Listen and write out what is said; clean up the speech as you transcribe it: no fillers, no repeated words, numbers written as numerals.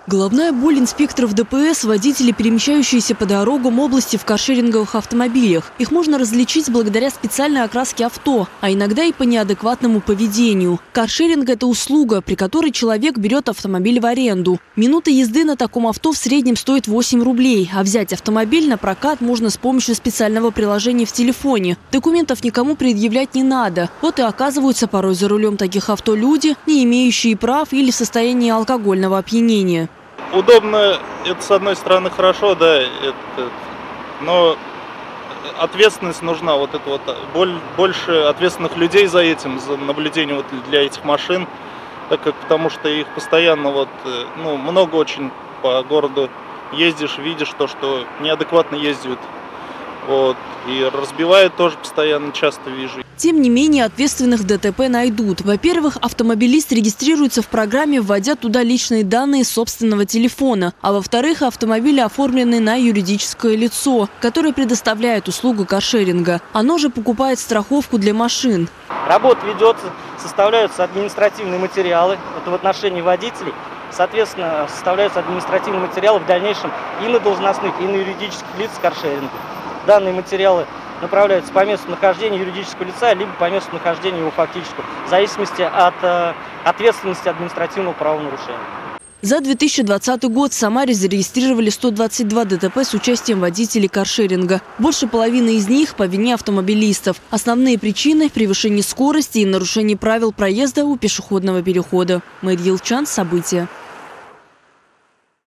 Головная боль инспекторов ДПС – водители, перемещающиеся по дорогам области в каршеринговых автомобилях. Их можно различить благодаря специальной окраске авто, а иногда и по неадекватному поведению. Каршеринг – это услуга, при которой человек берет автомобиль в аренду. Минута езды на таком авто в среднем стоит 8 рублей, а взять автомобиль на прокат можно с помощью специального приложения в телефоне. Документов никому предъявлять не надо. Вот и оказываются порой за рулем таких авто люди, не имеющие прав или в состоянии алкогольного опьянения. Удобно, это с одной стороны хорошо, да, но ответственность нужна, больше ответственных людей за этим, за наблюдением для этих машин, потому что их постоянно много очень по городу ездишь, видишь то, что неадекватно ездят. И разбивают тоже постоянно, часто вижу. Тем не менее, ответственных ДТП найдут. Во-первых, автомобилист регистрируется в программе, вводя туда личные данные собственного телефона. А во-вторых, автомобили оформлены на юридическое лицо, которое предоставляет услугу каршеринга. Оно же покупает страховку для машин. Работа ведется, составляются административные материалы. Это в отношении водителей. Соответственно, составляются административные материалы в дальнейшем и на должностных, и на юридических лиц каршеринга. Данные материалы направляются по месту нахождения юридического лица, либо по месту нахождения его фактического, в зависимости от ответственности административного правонарушения. За 2020 год в Самаре зарегистрировали 122 ДТП с участием водителей каршеринга. Больше половины из них по вине автомобилистов. Основные причины – превышение скорости и нарушение правил проезда у пешеходного перехода. Мэтт Елчан, события.